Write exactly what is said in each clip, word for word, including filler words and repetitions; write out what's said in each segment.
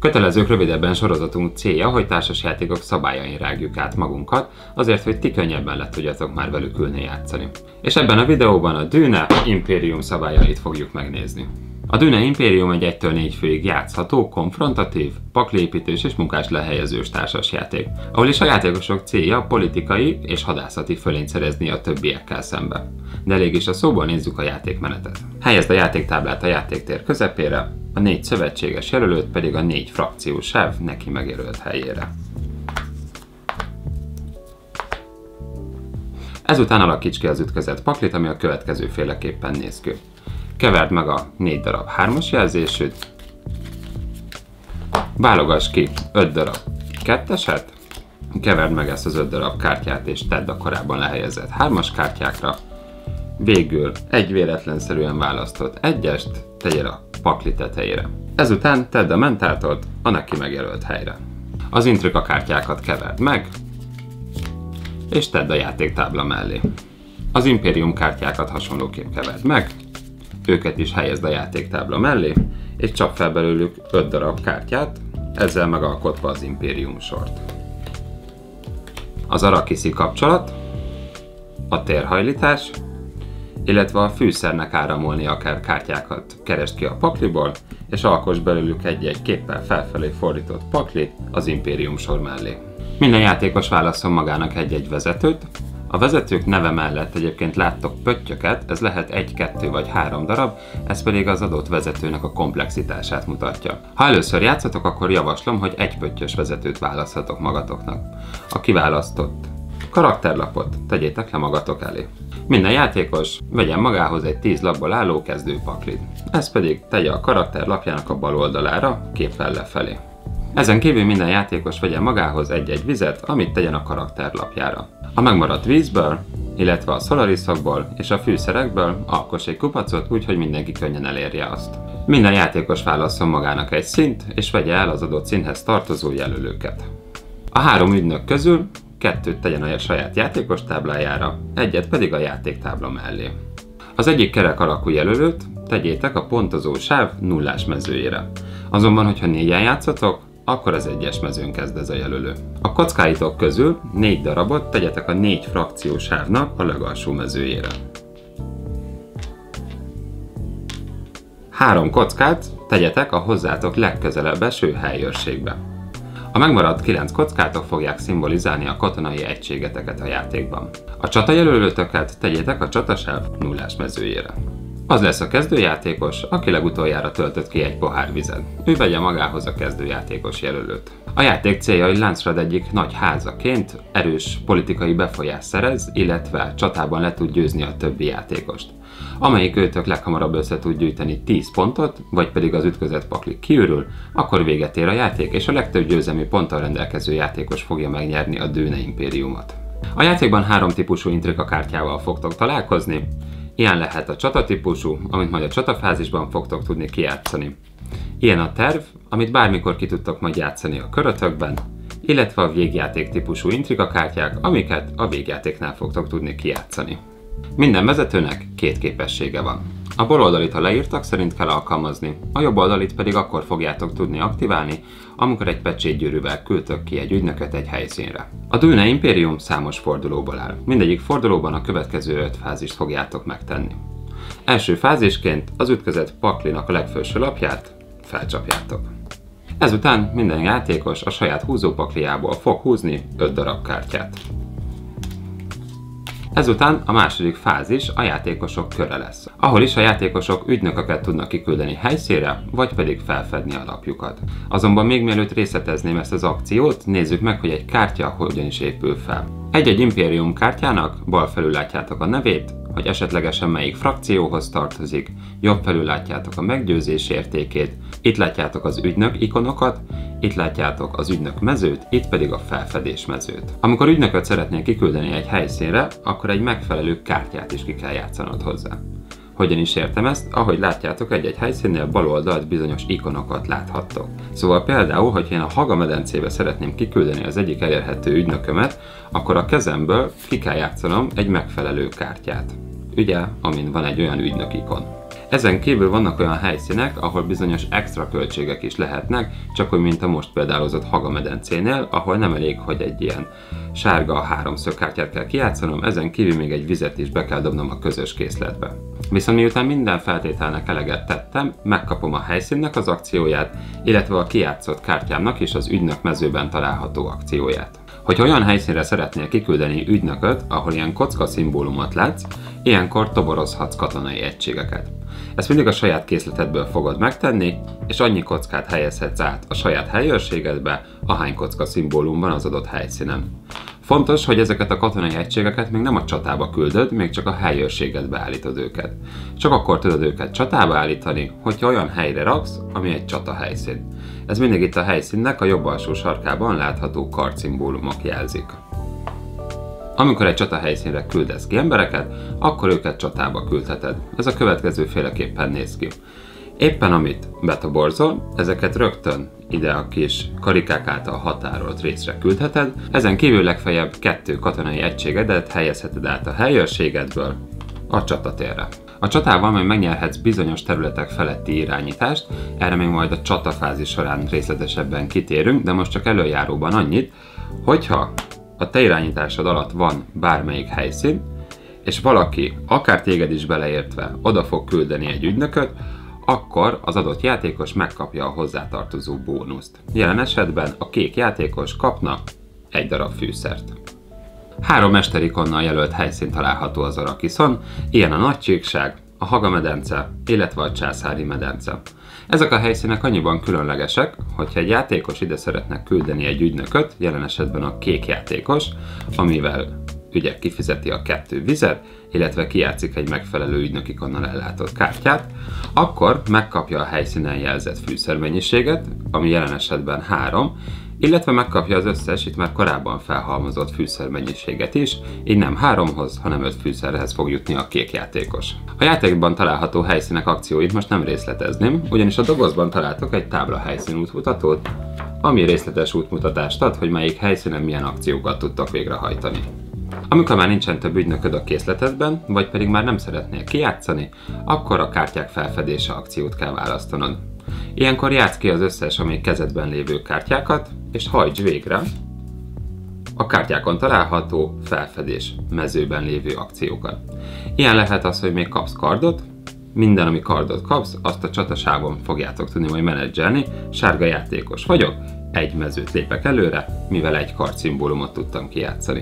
Kötelezők rövidebben sorozatunk célja, hogy társasjátékok szabályain rágjuk át magunkat, azért, hogy ti könnyebben le tudjatok már velük ülni játszani. És ebben a videóban a Dune Imperium szabályait fogjuk megnézni. A Dune Imperium egy egytől négy főig játszható, konfrontatív, pakliépítős és munkás lehelyezős társasjáték, ahol is a játékosok célja politikai és hadászati fölényt szerezni a többiekkel szembe. De elég is a szóból, nézzük a játékmenetet. Helyezd a játéktáblát a játéktér közepére, a négy szövetséges jelölőt pedig a négy frakciós sáv neki megjelölt helyére. Ezután alakíts ki az ütközet paklit, ami a következő féleképpen néz ki. Keverd meg a négy darab hármas jelzésűt, válogass ki öt darab ketteset, keverd meg ezt az öt darab kártyát és tedd a korábban lehelyezett hármas kártyákra, végül egy véletlenszerűen választott egyest tegyél a pakli tetejére. Ezután tedd a mentátort a neki megjelölt helyre. Az intrika kártyákat keverd meg, és tedd a játéktábla mellé. Az impérium kártyákat hasonlóképp keverd meg, őket is helyezd a játéktábla mellé, és csap fel belőlük öt darab kártyát, ezzel megalkotva az impérium sort. Az arakiszi kapcsolat, a térhajlítás, illetve a fűszernek áramolni akár kártyákat keresd ki a pakliból, és alkoss belőlük egy-egy képpel felfelé fordított paklit az impérium sor mellé. Minden játékos válasszon magának egy-egy vezetőt. A vezetők neve mellett egyébként láttok pöttyöket, ez lehet egy, kettő vagy három darab, ez pedig az adott vezetőnek a komplexitását mutatja. Ha először játszatok, akkor javaslom, hogy egy pöttyös vezetőt választhatok magatoknak. A kiválasztott karakterlapot tegyétek le magatok elé. Minden játékos vegyen magához egy tíz lapból álló kezdőpaklit. Ez pedig tegye a karakter lapjának a bal oldalára, képpel lefelé. Ezen kívül minden játékos vegyen magához egy-egy vizet, amit tegyen a karakter lapjára. A megmaradt vízből, illetve a szolariszokból és a fűszerekből alkoss egy kupacot úgy, hogy mindenki könnyen elérje azt. Minden játékos válasszon magának egy színt, és vegye el az adott színhez tartozó jelölőket. A három ügynök közül kettőt tegyen a saját játékos táblájára, egyet pedig a játéktábla mellé. Az egyik kerek alakú jelölőt tegyétek a pontozó sáv nullás mezőjére. Azonban, hogyha négyen játszotok, akkor az egyes mezőn kezd ez a jelölő. A kockáitok közül négy darabot tegyetek a négy frakciós sávnak a legalsó mezőjére. Három kockát tegyetek a hozzátok legközelebb eső helyőrségbe. A megmaradt kilenc kockátok fogják szimbolizálni a katonai egységeteket a játékban. A csatajelölőtöket tegyétek a csatasáv nullás mezőjére. Az lesz a kezdőjátékos, aki legutoljára töltött ki egy pohár vizet. Ő vegye magához a kezdőjátékos jelölőt. A játék célja, hogy Landsraad egyik nagy házaként erős politikai befolyást szerez, illetve csatában le tud győzni a többi játékost. Amelyik őtök leghamarabb össze tud gyűjteni tíz pontot, vagy pedig az ütközet pakli kiürül, akkor véget ér a játék, és a legtöbb győzelmi ponttal rendelkező játékos fogja megnyerni a Dune Imperiumot. A játékban három típusú intrika kártyával fogtok találkozni. Ilyen lehet a csatatípusú, amit majd a csatafázisban fogtok tudni kijátszani. Ilyen a terv, amit bármikor ki tudtok majd játszani a körötökben, illetve a végjáték típusú intriga kártyák, amiket a végjátéknál fogtok tudni kijátszani. Minden vezetőnek két képessége van. A bal oldalit a leírtak szerint kell alkalmazni, a jobb oldalit pedig akkor fogjátok tudni aktiválni, amikor egy pecsétgyűrűvel küldtök ki egy ügynököt egy helyszínre. A Dune Imperium számos fordulóból áll. Mindegyik fordulóban a következő öt fázist fogjátok megtenni. Első fázisként az ütközet paklinak a legfelső lapját felcsapjátok. Ezután minden játékos a saját húzópakliából fog húzni öt darab kártyát. Ezután a második fázis a játékosok köre lesz, ahol is a játékosok ügynököket tudnak kiküldeni helyszínre, vagy pedig felfedni a lapjukat. Azonban még mielőtt részletezném ezt az akciót, nézzük meg, hogy egy kártya hogyan is épül fel. Egy-egy impérium kártyának bal felül látjátok a nevét, hogy esetlegesen melyik frakcióhoz tartozik, jobb felül látjátok a meggyőzés értékét, itt látjátok az ügynök ikonokat, itt látjátok az ügynök mezőt, itt pedig a felfedés mezőt. Amikor ügynököt szeretnél kiküldeni egy helyszínre, akkor egy megfelelő kártyát is ki kell játszanod hozzá. Hogyan is értem ezt? Ahogy látjátok, egy-egy helyszínnél bal oldalt bizonyos ikonokat láthattok. Szóval például, hogy én a Haga medencébe szeretném kiküldeni az egyik elérhető ügynökömet, akkor a kezemből ki kell játszanom egy megfelelő kártyát. Ugye, amin van egy olyan ügynök ikon. Ezen kívül vannak olyan helyszínek, ahol bizonyos extra költségek is lehetnek, csak úgy, mint a most példálozott Hagamedencénél, ahol nem elég, hogy egy ilyen sárga háromszögkártyát kell kijátszom, ezen kívül még egy vizet is be kell dobnom a közös készletbe. Viszont miután minden feltételnek eleget tettem, megkapom a helyszínnek az akcióját, illetve a kijátszott kártyámnak is az ügynök mezőben található akcióját. Hogyha olyan helyszínre szeretnél kiküldeni ügynököt, ahol ilyen kocka szimbólumot látsz, ilyenkor toborozhatsz katonai egységeket. Ezt mindig a saját készletedből fogod megtenni, és annyi kockát helyezhetsz át a saját helyőrségedbe, ahány kocka szimbólum van az adott helyszínen. Fontos, hogy ezeket a katonai egységeket még nem a csatába küldöd, még csak a helyőrségedbe állítod őket. Csak akkor tudod őket csatába állítani, hogyha olyan helyre raksz, ami egy csata helyszín. Ez mindig itt a helyszínnek a jobb alsó sarkában látható kardszimbólumok jelzik. Amikor egy csata helyszínre küldesz ki embereket, akkor őket csatába küldheted. Ez a következő féleképpen néz ki. Éppen amit betoborzol, ezeket rögtön ide a kis karikák által határolt részre küldheted, ezen kívül legfeljebb kettő katonai egységedet helyezheted át a helyőrségedből a csatatérre. A csatával majd megnyerhetsz bizonyos területek feletti irányítást, erre még majd a csatafázis során részletesebben kitérünk, de most csak előjáróban annyit, hogyha a te irányításod alatt van bármelyik helyszín, és valaki, akár téged is beleértve, oda fog küldeni egy ügynököt, akkor az adott játékos megkapja a hozzátartozó bónuszt. Jelen esetben a kék játékos kapna egy darab fűszert. Három mesterikonnal jelölt helyszín található az Arakiszon, ilyen a Nagycsíkság, a Hagamedence, illetve a Császári medence. Ezek a helyszínek annyiban különlegesek, hogyha egy játékos ide szeretne küldeni egy ügynököt, jelen esetben a kék játékos, amivel ugye kifizeti a kettő vizet, illetve kijátszik egy megfelelő ügynök ikonnal ellátott kártyát, akkor megkapja a helyszínen jelzett fűszermennyiséget, ami jelen esetben három, illetve megkapja az összes, itt már korábban felhalmozott fűszermennyiséget is, így nem háromhoz, hanem öt fűszerhez fog jutni a kék játékos. A játékban található helyszínek akcióit most nem részletezném, ugyanis a dobozban találtok egy tábla helyszín útmutatót, ami részletes útmutatást ad, hogy melyik helyszínen milyen akciókat tudtok végrehajtani. Amikor már nincsen több ügynököd a készletedben, vagy pedig már nem szeretnél kijátszani, akkor a kártyák felfedése akciót kell választanod. Ilyenkor játsz ki az összes, a még kezedben lévő kártyákat, és hajts végre a kártyákon található felfedés mezőben lévő akciókat. Ilyen lehet az, hogy még kapsz kardot, minden, ami kardot kapsz, azt a csatasávon fogjátok tudni majd menedzselni, sárga játékos vagyok, egy mezőt lépek előre, mivel egy kardszimbólumot tudtam kijátszani.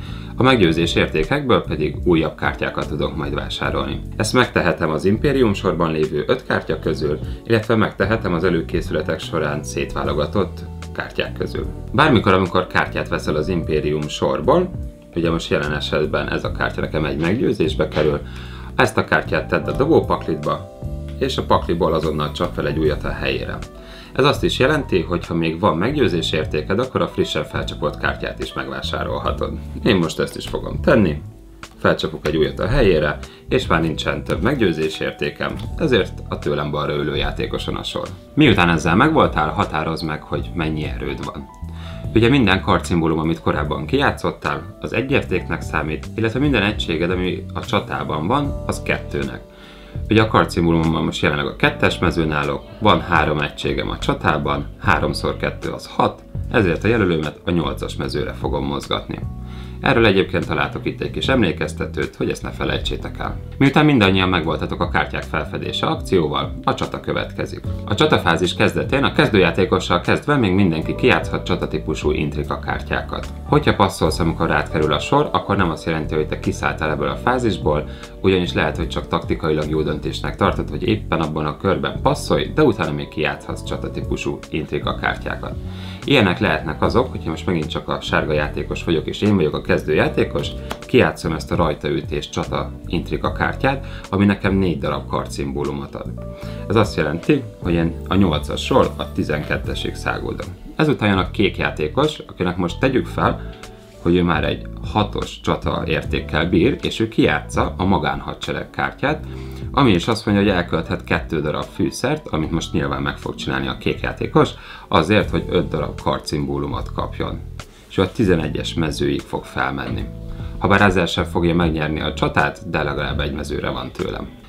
A meggyőzés értékekből pedig újabb kártyákat tudok majd vásárolni. Ezt megtehetem az Impérium sorban lévő öt kártya közül, illetve megtehetem az előkészületek során szétválogatott kártyák közül. Bármikor, amikor kártyát veszel az Impérium sorból, ugye most jelen esetben ez a kártya nekem egy meggyőzésbe kerül, ezt a kártyát tedd a dobópaklitba, és a pakliból azonnal csap fel egy újat a helyére. Ez azt is jelenti, hogy ha még van meggyőzés értéked, akkor a frissen felcsapott kártyát is megvásárolhatod. Én most ezt is fogom tenni, felcsapok egy újat a helyére, és már nincsen több meggyőzés értékem, ezért a tőlem balra ülő játékoson a sor. Miután ezzel megvoltál, határozd meg, hogy mennyi erőd van. Ugye minden kardszimbólum, amit korábban kijátszottál, az egy értéknek számít, illetve minden egységed, ami a csatában van, az kettőnek. Ugye a kardszimbólumban most jelenleg a kettes mezőn állok, van három egységem a csatában, három szor kettő az hat, ezért a jelölőmet a nyolcas mezőre fogom mozgatni. Erről egyébként találtok itt egy kis emlékeztetőt, hogy ezt ne felejtsétek el. Miután mindannyian megvoltatok a kártyák felfedése akcióval, a csata következik. A csatafázis kezdetén a kezdőjátékossal kezdve még mindenki kijátszhat csatatípusú intrika kártyákat. Hogyha passzolsz, amikor rád kerül a sor, akkor nem azt jelenti, hogy te kiszálltál ebből a fázisból, ugyanis lehet, hogy csak taktikailag jó döntésnek tartod, hogy éppen abban a körben passzolj, de utána még kijátszhatsz csatatípusú intrika kártyákat. Ilyenek lehetnek azok, hogyha most megint csak a sárga játékos vagyok és én vagyok a kezdőjátékos, kijátszom ezt a rajtaütés csata intrika kártyát, ami nekem négy darab kardszimbólumot ad. Ez azt jelenti, hogy én a nyolcasról a tizenkettesig száguldom. Ezután jön a kék játékos, akinek most tegyük fel, hogy ő már egy hatos csata értékkel bír, és ő kijátsza a magánhadsereg kártyát, ami is azt mondja, hogy elkölthet kettő darab fűszert, amit most nyilván meg fog csinálni a kék játékos, azért, hogy öt darab kardszimbólumot kapjon. És ő a tizenegyes mezőig fog felmenni. Habár ezzel sem fogja megnyerni a csatát, de legalább egy mezőre van tőlem.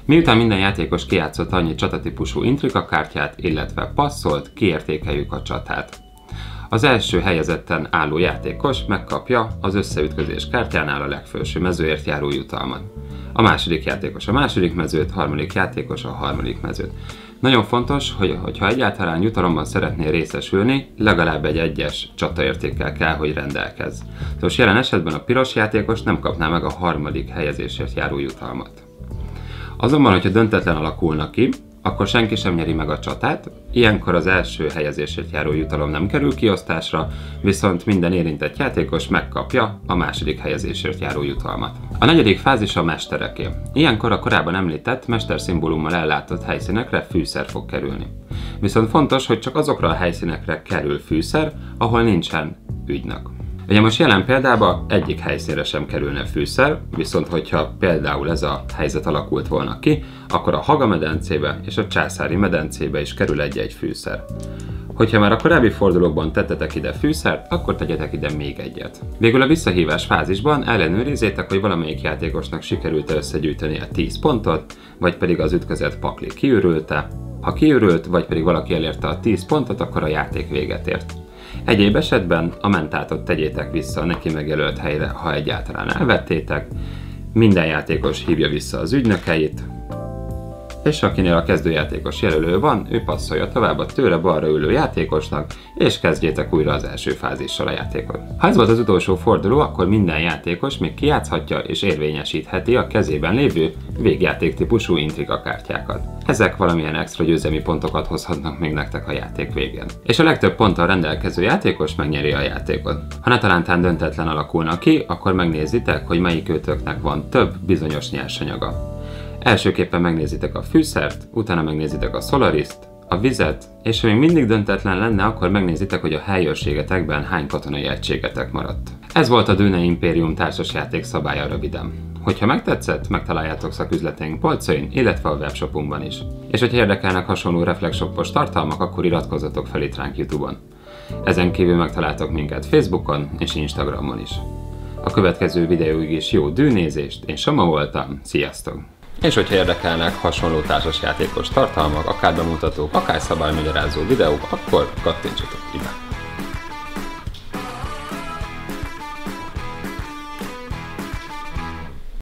Miután minden játékos kijátszott annyi csatatípusú intrikakártyát, illetve passzolt, kiértékeljük a csatát. Az első helyezetten álló játékos megkapja az összeütközés kártyánál a legfelső mezőért járó jutalmat. A második játékos a második mezőt, a harmadik játékos a harmadik mezőt. Nagyon fontos, hogy hogyha egyáltalán jutalomban szeretnél részesülni, legalább egy egyes csataértékkel kell, hogy rendelkezz. Most jelen esetben a piros játékos nem kapná meg a harmadik helyezésért járó jutalmat. Azonban, hogyha döntetlen alakulna ki, akkor senki sem nyeri meg a csatát, ilyenkor az első helyezésért járó jutalom nem kerül kiosztásra, viszont minden érintett játékos megkapja a második helyezésért járó jutalmat. A negyedik fázis a mestereké. Ilyenkor a korábban említett mesterszimbólummal ellátott helyszínekre fűszer fog kerülni. Viszont fontos, hogy csak azokra a helyszínekre kerül fűszer, ahol nincsen ügynök. Ugye most jelen példában egyik helyszínre sem kerülne fűszer, viszont hogyha például ez a helyzet alakult volna ki, akkor a Haga medencébe és a Császári medencébe is kerül egy-egy fűszer. Hogyha már a korábbi fordulókban tettetek ide fűszert, akkor tegyetek ide még egyet. Végül a visszahívás fázisban ellenőrizzétek, hogy valamelyik játékosnak sikerült összegyűjtenie tíz pontot, vagy pedig az ütközet pakli kiürülte. Ha kiürült, vagy pedig valaki elérte a tíz pontot, akkor a játék véget ért. Egyéb esetben a mentátot tegyétek vissza a neki megjelölt helyre, ha egyáltalán elvettétek. Minden játékos hívja vissza az ügynökeit, és akinél a kezdőjátékos jelölő van, ő passzolja tovább a tőle balra ülő játékosnak, és kezdjétek újra az első fázissal a játékot. Ha ez volt az utolsó forduló, akkor minden játékos még kijátszhatja és érvényesítheti a kezében lévő végjáték típusú intrikakártyákat. Ezek valamilyen extra győzelmi pontokat hozhatnak még nektek a játék végén. És a legtöbb ponttal rendelkező játékos megnyeri a játékot. Ha netalántán döntetlen alakulnak ki, akkor megnézitek, hogy melyik őtöknek van több bizonyos nyersanyaga. Elsőképpen megnézitek a fűszert, utána megnézitek a Solarist, a vizet, és ha még mindig döntetlen lenne, akkor megnézitek, hogy a helyőrségetekben hány katonai egységetek maradt. Ez volt a Dune Imperium társasjáték szabálya röviden. Hogyha megtetszett, megtaláljátok szaküzleteink polcain, illetve a webshopunkban is. És hogyha érdekelnek hasonló reflexshopos tartalmak, akkor iratkozzatok fel itt ránk YouTube-on. Ezen kívül megtaláltok minket Facebookon és Instagramon is. A következő videóig is jó dűnézést, én Sama voltam, sziasztok! És hogyha érdekelnek hasonló társasjátékos tartalmak, akár bemutatók, akár szabálymagyarázó videók, akkor kattintsatok ide!